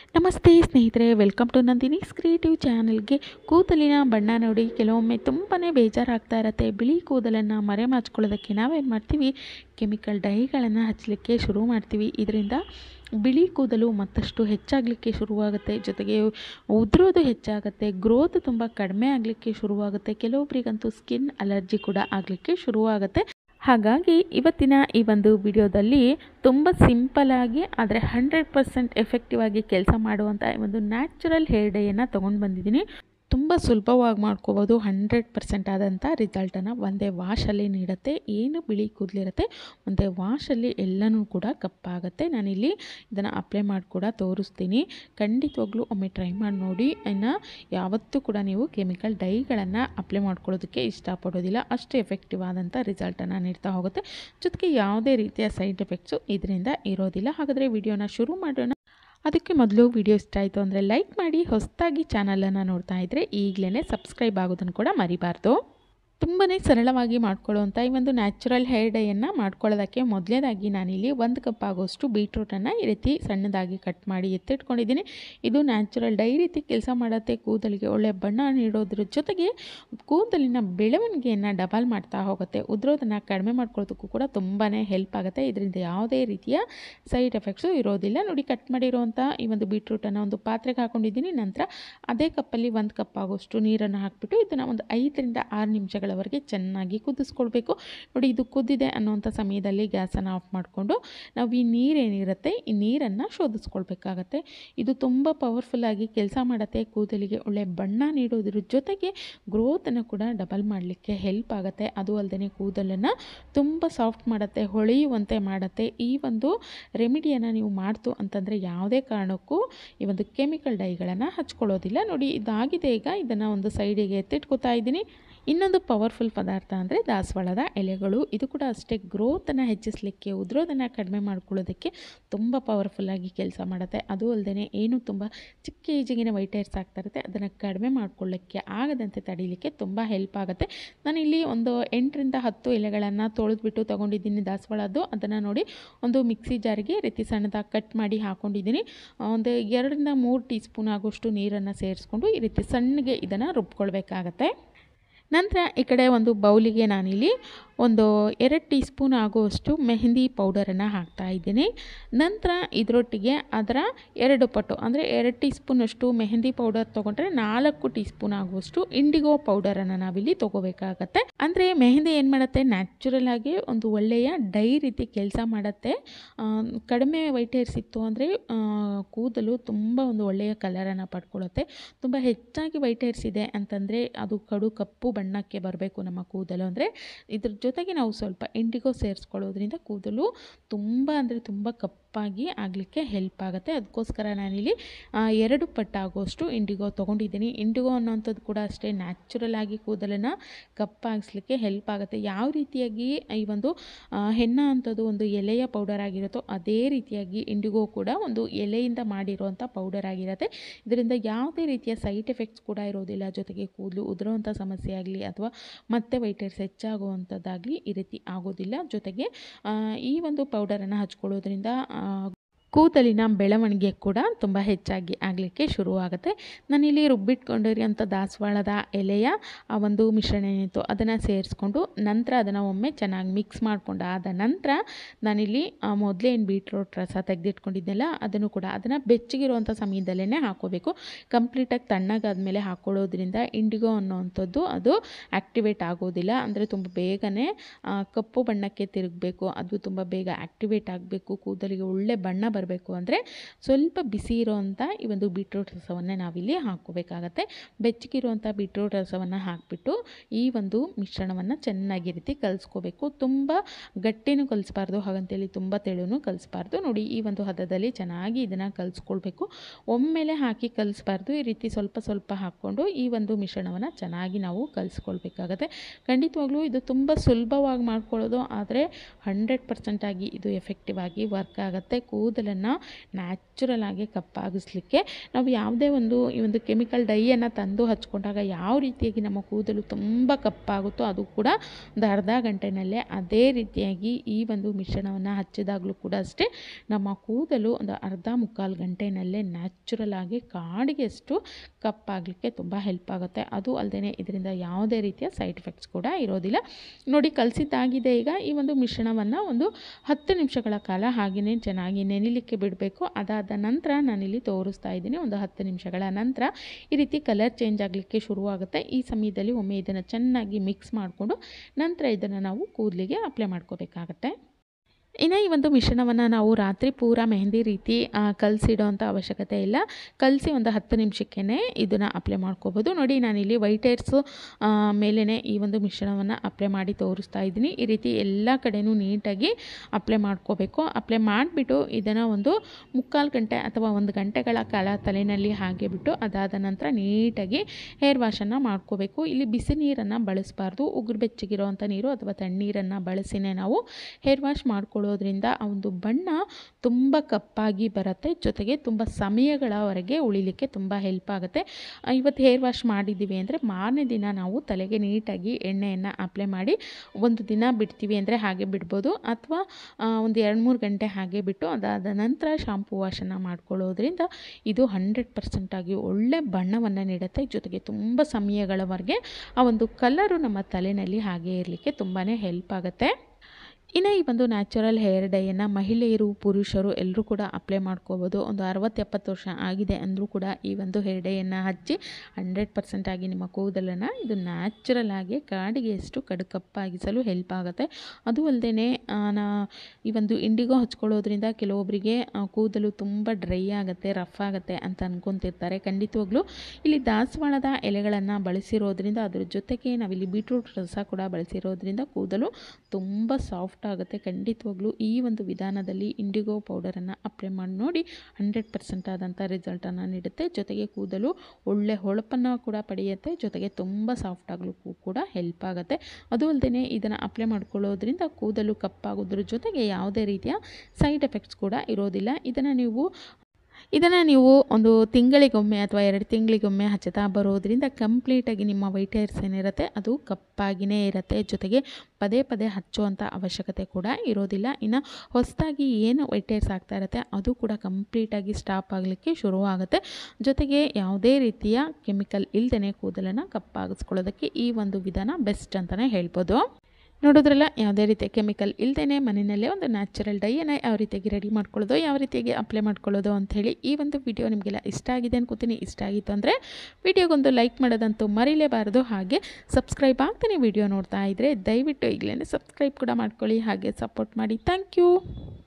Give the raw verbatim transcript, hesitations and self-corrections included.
ನಮಸ್ತೆ ಸ್ನೇಹಿತರೆ, welcome to Nandini's creative ಚಾನಲ್ಗೆ. ಕೂದಲಿನ ಬಣ್ಣ ನೋಡಿ ಕೆಲವೊಮ್ಮೆ ತುಂಬಾ ಬೇಜಾರಾಗ್ತಾ ಇರುತ್ತೆ. ಬಿಳಿ ಕೂದಲನ್ನು ಮರೆಮಾಚ್ಕೊಳ್ಳೋದಕ್ಕೆ ನಾವೇನು ಮಾಡ್ತೀವಿ, ಕೆಮಿಕಲ್ ಡೈಗಳನ್ನು ಹಚ್ಚಲಿಕ್ಕೆ ಶುರು ಮಾಡ್ತೀವಿ. ಇದರಿಂದ ಬಿಳಿ ಕೂದಲು ಮತ್ತಷ್ಟು ಹೆಚ್ಚಾಗಲಿಕ್ಕೆ ಶುರುವಾಗುತ್ತೆ, ಜೊತೆಗೆ ಉದುರೋದು ಹೆಚ್ಚಾಗುತ್ತೆ, ಗ್ರೋತ್ ತುಂಬ ಕಡಿಮೆ ಆಗಲಿಕ್ಕೆ ಶುರುವಾಗುತ್ತೆ. ಕೆಲವೊಬ್ಬರಿಗಂತೂ ಸ್ಕಿನ್ ಅಲರ್ಜಿ ಕೂಡ ಆಗಲಿಕ್ಕೆ ಶುರುವಾಗುತ್ತೆ. ಹಾಗಾಗಿ ಇವತ್ತಿನ ಈ ಒಂದು ವಿಡಿಯೋದಲ್ಲಿ ತುಂಬ ಸಿಂಪಲ್ಲಾಗಿ ಆದರೆ ಹಂಡ್ರೆಡ್ ಪರ್ಸೆಂಟ್ ಎಫೆಕ್ಟಿವ್ ಆಗಿ ಕೆಲಸ ಮಾಡುವಂಥ ಒಂದು ನ್ಯಾಚುರಲ್ ಹೇರ್ ಡೈಯನ್ನು ತೊಗೊಂಡು ಬಂದಿದ್ದೀನಿ. ತುಂಬ ಸುಲಭವಾಗಿ ಮಾಡ್ಕೋಬೋದು. ಹಂಡ್ರೆಡ್ ಪರ್ಸೆಂಟ್ ಆದಂಥ ರಿಸಲ್ಟನ್ನು ಒಂದೇ ವಾಶಲ್ಲಿ ನೀಡುತ್ತೆ. ಏನು ಬಿಳಿ ಕೂದಲಿರುತ್ತೆ ಒಂದೇ ವಾಶಲ್ಲಿ ಎಲ್ಲನೂ ಕೂಡ ಕಪ್ಪಾಗುತ್ತೆ. ನಾನಿಲ್ಲಿ ಇದನ್ನು ಅಪ್ಲೈ ಮಾಡಿ ಕೂಡ ತೋರಿಸ್ತೀನಿ. ಖಂಡಿತವಾಗ್ಲೂ ಒಮ್ಮೆ ಟ್ರೈ ಮಾಡಿ ನೋಡಿ. ಇನ್ನು ಯಾವತ್ತೂ ಕೂಡ ನೀವು ಕೆಮಿಕಲ್ ಡೈಗಳನ್ನು ಅಪ್ಲೈ ಮಾಡ್ಕೊಳ್ಳೋದಕ್ಕೆ ಇಷ್ಟಪಡೋದಿಲ್ಲ. ಅಷ್ಟು ಎಫೆಕ್ಟಿವ್ ಆದಂಥ ರಿಸಲ್ಟನ್ನು ನೀಡ್ತಾ ಹೋಗುತ್ತೆ. ಜೊತೆಗೆ ಯಾವುದೇ ರೀತಿಯ ಸೈಡ್ ಎಫೆಕ್ಟ್ಸು ಇದರಿಂದ ಇರೋದಿಲ್ಲ. ಹಾಗಾದರೆ ವಿಡಿಯೋನ ಶುರು ಮಾಡೋಣ. ಅದಕ್ಕೆ ಮೊದಲು ವಿಡಿಯೋ ಇಷ್ಟ ಆಯಿತು ಅಂದರೆ ಲೈಕ್ ಮಾಡಿ. ಹೊಸದಾಗಿ ಚಾನಲನ್ನು ನೋಡ್ತಾ ಇದ್ದರೆ ಈಗಲೇ ಸಬ್ಸ್ಕ್ರೈಬ್ ಆಗೋದನ್ನು ಕೂಡ ಮರಿಬಾರ್ದು. ತುಂಬಾ ಸರಳವಾಗಿ ಮಾಡ್ಕೊಳ್ಳುವಂಥ ಈ ಒಂದು ನ್ಯಾಚುರಲ್ ಹೇರ್ ಡೈಯನ್ನು ಮಾಡ್ಕೊಳ್ಳೋದಕ್ಕೆ ಮೊದಲೇದಾಗಿ ನಾನಿಲ್ಲಿ ಒಂದು ಕಪ್ ಆಗೋಷ್ಟು ಬೀಟ್ರೂಟನ್ನು ಈ ರೀತಿ ಸಣ್ಣದಾಗಿ ಕಟ್ ಮಾಡಿ ಎತ್ತಿಟ್ಕೊಂಡಿದ್ದೀನಿ. ಇದು ನ್ಯಾಚುರಲ್ ಡೈ ರೀತಿ ಕೆಲಸ ಮಾಡುತ್ತೆ. ಕೂದಲಿಗೆ ಒಳ್ಳೆ ಬಣ್ಣ ನೀಡೋದ್ರ ಜೊತೆಗೆ ಕೂದಲಿನ ಬೆಳವಣಿಗೆಯನ್ನು ಡಬಲ್ ಮಾಡ್ತಾ ಹೋಗುತ್ತೆ. ಉದುರೋದನ್ನು ಕಡಿಮೆ ಮಾಡ್ಕೊಳ್ಳೋದಕ್ಕೂ ಕೂಡ ತುಂಬಾ ಹೆಲ್ಪ್ ಆಗುತ್ತೆ. ಇದರಿಂದ ಯಾವುದೇ ರೀತಿಯ ಸೈಡ್ ಎಫೆಕ್ಟ್ಸು ಇರೋದಿಲ್ಲ. ನೋಡಿ, ಕಟ್ ಮಾಡಿರುವಂಥ ಈ ಒಂದು ಬೀಟ್ರೂಟನ್ನು ಒಂದು ಪಾತ್ರೆಗೆ ಹಾಕ್ಕೊಂಡಿದ್ದೀನಿ. ನಂತರ ಅದೇ ಕಪ್ಪಲ್ಲಿ ಒಂದು ಕಪ್ ಆಗೋಷ್ಟು ನೀರನ್ನು ಹಾಕಿಬಿಟ್ಟು ಇದನ್ನು ಒಂದು ಐದರಿಂದ ಆರು ನಿಮಿಷಗಳ ವರೆಗೆ ಚೆನ್ನಾಗಿ ಕುದಿಸ್ಕೊಳ್ಬೇಕು. ನೋಡಿ, ಇದು ಕುದ್ದಿದೆ ಅನ್ನೋಂಥ ಸಮಯದಲ್ಲಿ ಗ್ಯಾಸನ್ನು ಆಫ್ ಮಾಡಿಕೊಂಡು ನಾವು ಈ ನೀರೇನಿರುತ್ತೆ ಈ ನೀರನ್ನು ಶೋಧಿಸ್ಕೊಳ್ಬೇಕಾಗತ್ತೆ. ಇದು ತುಂಬ ಪವರ್ಫುಲ್ಲಾಗಿ ಕೆಲಸ ಮಾಡುತ್ತೆ. ಕೂದಲಿಗೆ ಒಳ್ಳೆ ಬಣ್ಣ ನೀಡೋದ್ರ ಜೊತೆಗೆ ಗ್ರೋತನ್ನು ಕೂಡ ಡಬಲ್ ಮಾಡಲಿಕ್ಕೆ ಹೆಲ್ಪ್ ಆಗುತ್ತೆ. ಅದು ಅಲ್ಲದೆ ಕೂದಲನ್ನು ತುಂಬ ಸಾಫ್ಟ್ ಮಾಡುತ್ತೆ, ಹೊಳೆಯುವಂತೆ ಮಾಡುತ್ತೆ. ಈ ಒಂದು ರೆಮಿಡಿಯನ್ನು ನೀವು ಮಾಡ್ತು ಅಂತಂದರೆ ಯಾವುದೇ ಕಾರಣಕ್ಕೂ ಈ ಒಂದು ಕೆಮಿಕಲ್ ಡೈಗಳನ್ನು ಹಚ್ಕೊಳ್ಳೋದಿಲ್ಲ. ನೋಡಿ, ಇದಾಗಿದೆ. ಈಗ ಇದನ್ನು ಒಂದು ಸೈಡಿಗೆ ಎತ್ತಿಟ್ಕೋತಾ ಇದ್ದೀನಿ. ಇನ್ನೊಂದು ಪವರ್ಫುಲ್ ಪದಾರ್ಥ ಅಂದರೆ ದಾಸವಾಳದ ಎಲೆಗಳು. ಇದು ಕೂಡ ಅಷ್ಟೇ ಗ್ರೋತನ್ನು ಹೆಚ್ಚಿಸಲಿಕ್ಕೆ, ಉದುರೋದನ್ನು ಕಡಿಮೆ ಮಾಡ್ಕೊಳ್ಳೋದಕ್ಕೆ ತುಂಬ ಪವರ್ಫುಲ್ಲಾಗಿ ಕೆಲಸ ಮಾಡುತ್ತೆ. ಅದು ಅಲ್ಲದೆ ಏನು ತುಂಬ ಚಿಕ್ಕ ಏಜಿಗಿನ ವೈಟ್ ಹೇರ್ಸ್ ಆಗ್ತಾ ಇರುತ್ತೆ ಅದನ್ನು ಕಡಿಮೆ ಮಾಡ್ಕೊಳ್ಳೋಕ್ಕೆ, ಆಗದಂತೆ ತಡೀಲಿಕ್ಕೆ ತುಂಬ ಹೆಲ್ಪ್ ಆಗುತ್ತೆ. ನಾನಿಲ್ಲಿ ಒಂದು ಎಂಟರಿಂದ ಹತ್ತು ಎಲೆಗಳನ್ನು ತೊಳೆದ್ಬಿಟ್ಟು ತೊಗೊಂಡಿದ್ದೀನಿ ದಾಸವಾಳದ್ದು. ಅದನ್ನು ನೋಡಿ ಒಂದು ಮಿಕ್ಸಿ ಜಾರಿಗೆ ರೀತಿ ಸಣ್ಣದಾಗಿ ಕಟ್ ಮಾಡಿ ಹಾಕ್ಕೊಂಡಿದ್ದೀನಿ. ಒಂದು ಎರಡರಿಂದ ಮೂರು ಟೀ ಸ್ಪೂನ್ ಆಗೋಷ್ಟು ನೀರನ್ನು ಸೇರಿಸ್ಕೊಂಡು ಈ ರೀತಿ ಸಣ್ಣಗೆ ಇದನ್ನು ರುಬ್ಕೊಳ್ಬೇಕಾಗತ್ತೆ. ನಂತರ ಈ ಕಡೆ ಒಂದು ಬೌಲಿಗೆ ನಾನಿಲ್ಲಿ ಒಂದು ಎರಡು ಟೀ ಸ್ಪೂನ್ ಆಗುವಷ್ಟು ಮೆಹಂದಿ ಪೌಡರನ್ನು ಹಾಕ್ತಾ ಇದ್ದೀನಿ. ನಂತರ ಇದರೊಟ್ಟಿಗೆ ಅದರ ಎರಡು ಪಟ್ಟು ಅಂದರೆ ಎರಡು ಟೀ ಸ್ಪೂನಷ್ಟು ಮೆಹಂದಿ ಪೌಡರ್ ತೊಗೊಂಡ್ರೆ ನಾಲ್ಕು ಟೀ ಸ್ಪೂನ್ ಆಗುವಷ್ಟು ಇಂಡಿಗೋ ಪೌಡರನ್ನು ನಾವಿಲ್ಲಿ ತೊಗೋಬೇಕಾಗತ್ತೆ. ಅಂದರೆ ಮೆಹಂದಿ ಏನು ಮಾಡುತ್ತೆ, ನ್ಯಾಚುರಲ್ ಆಗಿ ಒಂದು ಒಳ್ಳೆಯ ಡೈ ರೀತಿ ಕೆಲಸ ಮಾಡುತ್ತೆ. ಕಡಿಮೆ ವೈಟ್ ಹೇರ್ಸ್ ಇತ್ತು ಅಂದರೆ ಕೂದಲು ತುಂಬ ಒಂದು ಒಳ್ಳೆಯ ಕಲರನ್ನು ಪಡ್ಕೊಳ್ಳುತ್ತೆ. ತುಂಬ ಹೆಚ್ಚಾಗಿ ವೈಟ್ ಹೇರ್ಸ್ ಇದೆ ಅಂತಂದರೆ ಅದು ಕಡು ಕಪ್ಪು ಬಣ್ಣಕ್ಕೆ ಬರಬೇಕು ನಮ್ಮ ಕೂದಲು ಅಂದರೆ ಇದ್ರ ಜೊತೆಗೆ ನಾವು ಸ್ವಲ್ಪ ಇಂಡಿಗೋ ಸೇರಿಸ್ಕೊಳ್ಳೋದ್ರಿಂದ ಕೂದಲು ತುಂಬ ಅಂದರೆ ತುಂಬ ಕಪ್ಪಾಗಿ ಆಗಲಿಕ್ಕೆ ಹೆಲ್ಪ್ ಆಗುತ್ತೆ. ಅದಕ್ಕೋಸ್ಕರ ನಾನಿಲ್ಲಿ ಎರಡು ಪಟ್ಟಾಗುವಷ್ಟು ಇಂಡಿಗೋ ತೊಗೊಂಡಿದ್ದೀನಿ. ಇಂಡಿಗೋ ಅನ್ನೋಂಥದ್ದು ಕೂಡ ಅಷ್ಟೇ ನ್ಯಾಚುರಲ್ ಆಗಿ ಕೂದಲನ್ನು ಕಪ್ಪಾಗಿಸ್ಲಿಕ್ಕೆ ಹೆಲ್ಪ್ ಆಗುತ್ತೆ. ಯಾವ ರೀತಿಯಾಗಿ ಈ ಒಂದು ಹೆನ್ನ ಅಂಥದ್ದು ಒಂದು ಎಲೆಯ ಪೌಡರ್ ಆಗಿರುತ್ತೋ ಅದೇ ರೀತಿಯಾಗಿ ಇಂಡಿಗೋ ಕೂಡ ಒಂದು ಎಲೆಯಿಂದ ಮಾಡಿರುವಂಥ ಪೌಡರ್ ಆಗಿರುತ್ತೆ. ಇದರಿಂದ ಯಾವುದೇ ರೀತಿಯ ಸೈಡ್ ಎಫೆಕ್ಟ್ಸ್ ಕೂಡ ಇರೋದಿಲ್ಲ. ಜೊತೆಗೆ ಕೂದಲು ಉದುರುವಂಥ ಸಮಸ್ಯೆ ಆಗಲಿ ಅಥವಾ ಮತ್ತೆ ವೈಟ್ ಹೇರ್ಸ್ ಹೆಚ್ಚಾಗುವಂಥದ್ದಾಗಲಿ ಈ ರೀತಿ ಆಗೋದಿಲ್ಲ. ಜೊತೆಗೆ ಈ ಒಂದು ಪೌಡರನ್ನು ಹಚ್ಕೊಳ್ಳೋದ್ರಿಂದ ಕೂದಲಿನ ಬೆಳವಣಿಗೆ ಕೂಡ ತುಂಬ ಹೆಚ್ಚಾಗಿ ಆಗಲಿಕ್ಕೆ ಶುರುವಾಗುತ್ತೆ. ನಾನಿಲ್ಲಿ ರುಬ್ಬಿಟ್ಕೊಂಡಿರೋಂಥ ದಾಸವಾಳದ ಎಲೆಯ ಆ ಒಂದು ಮಿಶ್ರಣ ಏನಿತ್ತು ಅದನ್ನು ಸೇರಿಸ್ಕೊಂಡು ನಂತರ ಅದನ್ನು ಒಮ್ಮೆ ಚೆನ್ನಾಗಿ ಮಿಕ್ಸ್ ಮಾಡಿಕೊಂಡು ಆದ ನಂತರ ನಾನಿಲ್ಲಿ ಮೊದಲೇ ಏನು ಬೀಟ್ರೂಟ್ ರಸ ತೆಗೆದಿಟ್ಕೊಂಡಿದ್ದೆನಲ್ಲ ಅದನ್ನು ಕೂಡ ಅದನ್ನು ಬೆಚ್ಚಗಿರುವಂಥ ಸಮಯದಲ್ಲೇ ಹಾಕೋಬೇಕು. ಕಂಪ್ಲೀಟಾಗಿ ತಣ್ಣಗಾದ್ಮೇಲೆ ಹಾಕ್ಕೊಳ್ಳೋದ್ರಿಂದ ಇಂಡಿಗೋ ಅನ್ನೋವಂಥದ್ದು ಅದು ಆ್ಯಕ್ಟಿವೇಟ್ ಆಗೋದಿಲ್ಲ. ಅಂದರೆ ತುಂಬ ಬೇಗನೆ ಕಪ್ಪು ಬಣ್ಣಕ್ಕೆ ತಿರುಗಬೇಕು, ಅದು ತುಂಬ ಬೇಗ ಆ್ಯಕ್ಟಿವೇಟ್ ಆಗಬೇಕು, ಕೂದಲಿಗೆ ಒಳ್ಳೆ ಬಣ್ಣ ಬರಬೇಕು ಅಂದರೆ ಸ್ವಲ್ಪ ಬಿಸಿ ಇರೋವಂಥ ಈ ಒಂದು ಬೀಟ್ರೂಟ್ ರಸವನ್ನೇ ನಾವಿಲ್ಲಿ ಹಾಕ್ಕೋಬೇಕಾಗತ್ತೆ. ಬೆಚ್ಚಗಿರುವಂಥ ಬೀಟ್ರೂಟ್ ರಸವನ್ನು ಹಾಕಿಬಿಟ್ಟು ಈ ಒಂದು ಮಿಶ್ರಣವನ್ನು ಚೆನ್ನಾಗಿ ರೀತಿ ಕಲಿಸ್ಕೋಬೇಕು. ತುಂಬ ಗಟ್ಟಿನೂ ಕಲಿಸ್ಬಾರ್ದು, ಹಾಗಂತೇಳಿ ತುಂಬ ತೆಳುನೂ ಕಲಿಸ್ಬಾರ್ದು. ನೋಡಿ, ಈ ಒಂದು ಹದದಲ್ಲಿ ಚೆನ್ನಾಗಿ ಇದನ್ನು ಕಲಿಸ್ಕೊಳ್ಬೇಕು. ಒಮ್ಮೆಲೆ ಹಾಕಿ ಕಲಿಸ್ಬಾರ್ದು. ಈ ರೀತಿ ಸ್ವಲ್ಪ ಸ್ವಲ್ಪ ಹಾಕ್ಕೊಂಡು ಈ ಒಂದು ಮಿಶ್ರಣವನ್ನು ಚೆನ್ನಾಗಿ ನಾವು ಕಲಿಸ್ಕೊಳ್ಬೇಕಾಗತ್ತೆ. ಖಂಡಿತವಾಗ್ಲೂ ಇದು ತುಂಬ ಸುಲಭವಾಗಿ ಮಾಡ್ಕೊಳ್ಳೋದು, ಆದರೆ ಹಂಡ್ರೆಡ್ ಪರ್ಸೆಂಟಾಗಿ ಇದು ಎಫೆಕ್ಟಿವ್ ಆಗಿ ವರ್ಕ್ ಆಗುತ್ತೆ. ಕೂದಲ ಕೂದಲನ್ನು ನ್ಯಾಚುರಲ್ ಆಗಿ ಕಪ್ಪಾಗಿಸ್ಲಿಕ್ಕೆ ನಾವು ಯಾವುದೇ ಒಂದು ಈ ಒಂದು ಕೆಮಿಕಲ್ ಡೈಯನ್ನು ತಂದು ಹಚ್ಕೊಂಡಾಗ ಯಾವ ರೀತಿಯಾಗಿ ನಮ್ಮ ಕೂದಲು ತುಂಬ ಕಪ್ಪಾಗುತ್ತೋ ಅದು ಕೂಡ ಒಂದು ಅರ್ಧ ಗಂಟೆನಲ್ಲೇ ಅದೇ ರೀತಿಯಾಗಿ ಈ ಒಂದು ಮಿಶ್ರಣವನ್ನು ಹಚ್ಚಿದಾಗಲೂ ಕೂಡ ಅಷ್ಟೇ ನಮ್ಮ ಕೂದಲು ಒಂದು ಅರ್ಧ ಮುಕ್ಕಾಲು ಗಂಟೆನಲ್ಲೇ ನ್ಯಾಚುರಲ್ ಆಗಿ ಕಾಡಿಗೆಷ್ಟು ಕಪ್ಪಾಗಲಿಕ್ಕೆ ತುಂಬ ಹೆಲ್ಪ್ ಆಗುತ್ತೆ. ಅದು ಅಲ್ಲದೆ ಇದರಿಂದ ಯಾವುದೇ ರೀತಿಯ ಸೈಡ್ ಎಫೆಕ್ಟ್ಸ್ ಕೂಡ ಇರೋದಿಲ್ಲ. ನೋಡಿ ಕಲಸಿದ್ದಾಗಿದೆ. ಈಗ ಈ ಒಂದು ಮಿಶ್ರಣವನ್ನು ಒಂದು ಹತ್ತು ನಿಮಿಷಗಳ ಕಾಲ ಹಾಗೆಯೇ ಚೆನ್ನಾಗಿ ನೆನೆಯಲಿಕ್ಕೆ ಬಿಡಬೇಕು. ಅದಾದ ನಂತರ ನಾನಿಲ್ಲಿ ತೋರಿಸ್ತಾ ಇದ್ದೀನಿ. ಒಂದು ಹತ್ತು ನಿಮಿಷಗಳ ನಂತರ ಈ ರೀತಿ ಕಲರ್ ಚೇಂಜ್ ಆಗಲಿಕ್ಕೆ ಶುರುವಾಗುತ್ತೆ. ಈ ಸಮಯದಲ್ಲಿ ಒಮ್ಮೆ ಇದನ್ನು ಚೆನ್ನಾಗಿ ಮಿಕ್ಸ್ ಮಾಡಿಕೊಂಡು ನಂತರ ಇದನ್ನು ನಾವು ಕೂದಲಿಗೆ ಅಪ್ಲೈ ಮಾಡ್ಕೋಬೇಕಾಗತ್ತೆ. ಇನ್ನು ಈ ಒಂದು ಮಿಶ್ರಣವನ್ನು ನಾವು ರಾತ್ರಿ ಪೂರ ಮೆಹಂದಿ ರೀತಿ ಕಲಸಿಡೋ ಅಂಥ ಅವಶ್ಯಕತೆ ಇಲ್ಲ. ಕಲಸಿ ಒಂದು ಹತ್ತು ನಿಮಿಷಕ್ಕೇ ಇದನ್ನು ಅಪ್ಲೈ ಮಾಡ್ಕೋಬೋದು. ನೋಡಿ ನಾನಿಲ್ಲಿ ವೈಟ್ ಹೇರ್ಸು ಮೇಲೇ ಈ ಒಂದು ಮಿಶ್ರಣವನ್ನು ಅಪ್ಲೈ ಮಾಡಿ ತೋರಿಸ್ತಾ ಇದ್ದೀನಿ. ಈ ರೀತಿ ಎಲ್ಲ ಕಡೆಯೂ ನೀಟಾಗಿ ಅಪ್ಲೈ ಮಾಡ್ಕೋಬೇಕು. ಅಪ್ಲೈ ಮಾಡಿಬಿಟ್ಟು ಇದನ್ನು ಒಂದು ಮುಕ್ಕಾಲು ಗಂಟೆ ಅಥವಾ ಒಂದು ಗಂಟೆಗಳ ಕಾಲ ತಲೆಯಲ್ಲಿ ಹಾಗೆ ಬಿಟ್ಟು ಅದಾದ ನಂತರ ನೀಟಾಗಿ ಹೇರ್ ವಾಶನ್ನು ಮಾಡ್ಕೋಬೇಕು. ಇಲ್ಲಿ ಬಿಸಿ ನೀರನ್ನು ಬಳಸಬಾರ್ದು. ಉಗುರು ಬೆಚ್ಚಗಿರೋವಂಥ ನೀರು ಅಥವಾ ತಣ್ಣೀರನ್ನು ಬಳಸಿನೇ ನಾವು ಹೇರ್ ವಾಶ್ ಮಾಡ್ಕೊಳ್ಳೋದ್ರಿಂದ ಆ ಒಂದು ಬಣ್ಣ ತುಂಬ ಕಪ್ಪಾಗಿ ಬರುತ್ತೆ. ಜೊತೆಗೆ ತುಂಬ ಸಮಯಗಳವರೆಗೆ ಉಳಿಲಿಕ್ಕೆ ತುಂಬ ಹೆಲ್ಪ್ ಆಗುತ್ತೆ. ಇವತ್ತು ಹೇರ್ ವಾಶ್ ಮಾಡಿದ್ದೀವಿ ಅಂದರೆ ಮಾರನೇ ದಿನ ನಾವು ತಲೆಗೆ ನೀಟಾಗಿ ಎಣ್ಣೆಯನ್ನು ಅಪ್ಲೈ ಮಾಡಿ ಒಂದು ದಿನ ಬಿಡ್ತೀವಿ ಅಂದರೆ ಹಾಗೆ ಬಿಡ್ಬೋದು, ಅಥವಾ ಒಂದು ಎರಡು ಮೂರು ಗಂಟೆ ಹಾಗೆ ಬಿಟ್ಟು ಅದಾದ ನಂತರ ಶಾಂಪೂ ವಾಶನ್ನು ಮಾಡ್ಕೊಳ್ಳೋದ್ರಿಂದ ಇದು ಹಂಡ್ರೆಡ್ ಪರ್ಸೆಂಟಾಗಿ ಒಳ್ಳೆ ಬಣ್ಣವನ್ನು ನೀಡುತ್ತೆ. ಜೊತೆಗೆ ತುಂಬ ಸಮಯಗಳವರೆಗೆ ಆ ಒಂದು ಕಲರು ನಮ್ಮ ತಲೆಯಲ್ಲಿ ಹಾಗೆ ಇರಲಿಕ್ಕೆ ತುಂಬಾ ಹೆಲ್ಪ್ ಆಗುತ್ತೆ. ಇನ್ನು ಈ ಒಂದು ನ್ಯಾಚುರಲ್ ಹೇರ್ ಡೈಯನ್ನು ಮಹಿಳೆಯರು ಪುರುಷರು ಎಲ್ಲರೂ ಕೂಡ ಅಪ್ಲೈ ಮಾಡ್ಕೋಬೋದು. ಒಂದು ಅರವತ್ತು ಎಪ್ಪತ್ತು ವರ್ಷ ಆಗಿದೆ ಅಂದರೂ ಕೂಡ ಈ ಒಂದು ಹೇರ್ ಡೈಯನ್ನು ಹಚ್ಚಿ ಹಂಡ್ರೆಡ್ ಪರ್ಸೆಂಟಾಗಿ ನಿಮ್ಮ ಕೂದಲನ್ನು ಇದು ನ್ಯಾಚುರಲ್ ಆಗಿ ಕಾಡಿಗೆ ಎಷ್ಟು ಕಡುಕಪ್ಪಾಗಿಸಲು ಹೆಲ್ಪ್ ಆಗುತ್ತೆ. ಅದು ಅಲ್ಲದೆ ನಾ ಈ ಒಂದು ಇಂಡಿಗೋ ಹಚ್ಕೊಳ್ಳೋದ್ರಿಂದ ಕೆಲವೊಬ್ಬರಿಗೆ ಕೂದಲು ತುಂಬ ಡ್ರೈ ಆಗುತ್ತೆ, ರಫ್ ಆಗುತ್ತೆ ಅಂತ ಅಂದ್ಕೊತಿರ್ತಾರೆ. ಖಂಡಿತವಾಗ್ಲೂ ಇಲ್ಲಿ ದಾಸವಾಳದ ಎಲೆಗಳನ್ನು ಬಳಸಿರೋದ್ರಿಂದ ಅದ್ರ ಜೊತೆಗೆ ನಾವಿಲ್ಲಿ ಬೀಟ್ರೂಟ್ ರಸ ಕೂಡ ಬಳಸಿರೋದ್ರಿಂದ ಕೂದಲು ತುಂಬ ಸಾಫ್ಟ್ ಆಗುತ್ತೆ. ಖಂಡಿತವಾಗ್ಲೂ ಈ ಒಂದು ವಿಧಾನದಲ್ಲಿ ಇಂಡಿಗೋ ಪೌಡರನ್ನು ಅಪ್ಲೈ ಮಾಡಿ ನೋಡಿ, ಹಂಡ್ರೆಡ್ ಪರ್ಸೆಂಟ್ ಆದಂಥ ರಿಸಲ್ಟನ್ನು ನೀಡುತ್ತೆ. ಜೊತೆಗೆ ಕೂದಲು ಒಳ್ಳೆ ಹೊಳಪನ್ನು ಕೂಡ ಪಡೆಯುತ್ತೆ. ಜೊತೆಗೆ ತುಂಬ ಸಾಫ್ಟ್ ಆಗಲಿಕ್ಕೂ ಕೂಡ ಹೆಲ್ಪ್ ಆಗುತ್ತೆ. ಅದು ಅಲ್ಲದೆ ಇದನ್ನು ಅಪ್ಲೈ ಮಾಡ್ಕೊಳ್ಳೋದ್ರಿಂದ ಕೂದಲು ಕಪ್ಪಾಗೋದ್ರ ಜೊತೆಗೆ ಯಾವುದೇ ರೀತಿಯ ಸೈಡ್ ಎಫೆಕ್ಟ್ಸ್ ಕೂಡ ಇರೋದಿಲ್ಲ. ಇದನ್ನು ನೀವು ಇದನ್ನು ನೀವು ಒಂದು ತಿಂಗಳಿಗೊಮ್ಮೆ ಅಥವಾ ಎರಡು ತಿಂಗಳಿಗೊಮ್ಮೆ ಹಚ್ಚುತ್ತಾ ಬರೋದ್ರಿಂದ ಕಂಪ್ಲೀಟಾಗಿ ನಿಮ್ಮ ವೈಟ್ ಹೇರ್ಸ್ ಏನಿರುತ್ತೆ ಅದು ಕಪ್ಪಾಗಿಯೇ ಇರುತ್ತೆ. ಜೊತೆಗೆ ಪದೇ ಪದೇ ಹಚ್ಚುವಂಥ ಅವಶ್ಯಕತೆ ಕೂಡ ಇರೋದಿಲ್ಲ. ಇನ್ನು ಹೊಸದಾಗಿ ಏನು ವೈಟ್ ಹೇರ್ಸ್ ಆಗ್ತಾ ಇರುತ್ತೆ ಅದು ಕೂಡ ಕಂಪ್ಲೀಟಾಗಿ ಸ್ಟಾಪ್ ಆಗಲಿಕ್ಕೆ ಶುರುವಾಗುತ್ತೆ. ಜೊತೆಗೆ ಯಾವುದೇ ರೀತಿಯ ಕೆಮಿಕಲ್ ಇಲ್ಲದೇ ಕೂದಲನ್ನು ಕಪ್ಪಾಗಿಸ್ಕೊಳ್ಳೋದಕ್ಕೆ ಈ ಒಂದು ವಿಧಾನ ಬೆಸ್ಟ್ ಅಂತಲೇ ಹೇಳ್ಬೋದು. ನೋಡೋದ್ರಲ್ಲ, ಯಾವುದೇ ರೀತಿಯ ಕೆಮಿಕಲ್ ಇಲ್ಲದೇ ಮನೆಯಲ್ಲೇ ಒಂದು ನ್ಯಾಚುರಲ್ ಡೈಯನ್ನು ಯಾವ ರೀತಿಯಾಗಿ ರೆಡಿ ಮಾಡ್ಕೊಳ್ಳೋದು, ಯಾವ ರೀತಿಯಾಗಿ ಅಪ್ಲೈ ಮಾಡ್ಕೊಳ್ಳೋದು ಅಂಥೇಳಿ ಈ ಒಂದು ವಿಡಿಯೋ ನಿಮಗೆಲ್ಲ ಇಷ್ಟ ಆಗಿದೆ ಅನ್ಕೋತೀನಿ. ಇಷ್ಟ ಆಗಿತ್ತು ಅಂದರೆ ವಿಡಿಯೋಗೊಂದು ಲೈಕ್ ಮಾಡೋದಂತೂ ಮರಿಲೇಬಾರದು. ಹಾಗೆ ಸಬ್ಸ್ಕ್ರೈಬ್ ಆಗ್ತಾನೆ ವಿಡಿಯೋ ನೋಡ್ತಾ ಇದ್ದರೆ ದಯವಿಟ್ಟು ಈಗಲೇ ಸಬ್ಸ್ಕ್ರೈಬ್ ಕೂಡ ಮಾಡ್ಕೊಳ್ಳಿ, ಹಾಗೆ ಸಪೋರ್ಟ್ ಮಾಡಿ. Thank you.